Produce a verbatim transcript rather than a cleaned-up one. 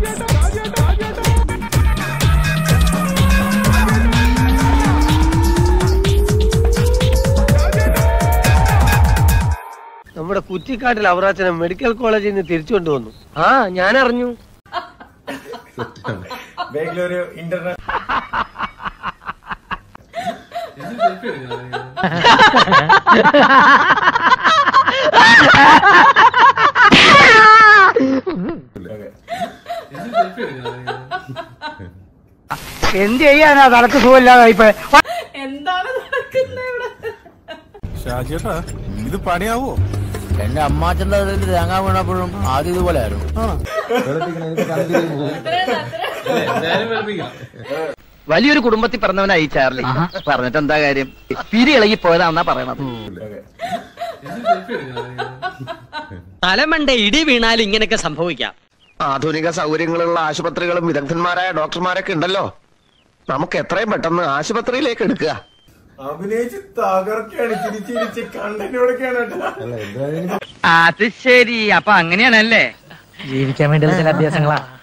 നമ്മുടെ കുറ്റിക്കാട്ടിൽ അവറാച്ചനെ മെഡിക്കൽ കോളേജിൽ നിന്ന് തിരിച്ചു കൊണ്ടുവന്നു. ആ ഞാൻ അറിഞ്ഞു. ബാംഗ്ലൂർ ഇന്റർനെറ്റ് എന്ത് ചെയ്യാനാ തലക്ക് സുഖമില്ലാതെ ഇപ്പൊ എന്താണ് ഷാജിയേട്ടാ ഇത് പണിയാവോ? എന്റെ അമ്മാച്ചന്റെ തേങ്ങ വീണപ്പോഴും ആദ്യം ഇതുപോലെ ആയിരുന്നു. വലിയൊരു കുടുംബത്തിൽ പറഞ്ഞവനായി ചാർലി. പറഞ്ഞിട്ട് എന്താ കാര്യം? പിരി ഇളകി പോയതാണെന്നാ പറയണത്. തലമണ്ട ഇടി വീണാൽ ഇങ്ങനെയൊക്കെ സംഭവിക്കാം. ആധുനിക സൗകര്യങ്ങളുള്ള ആശുപത്രികളും വിദഗ്ധന്മാരായ ഡോക്ടർമാരൊക്കെ ഉണ്ടല്ലോ. നമുക്ക് എത്രയും പെട്ടെന്ന് ആശുപത്രിയിലേക്ക് എടുക്കുക. അഭിനയിച്ച് തകർക്കാണ്, ചിരിച്ചിരിച്ച് കണ്ടന്റോടൊക്കെയാണ്. അത് ശരി. അപ്പൊ അങ്ങനെയാണല്ലേ? ജീവിക്കാൻ വേണ്ടി ചില അഭ്യാസങ്ങളാ.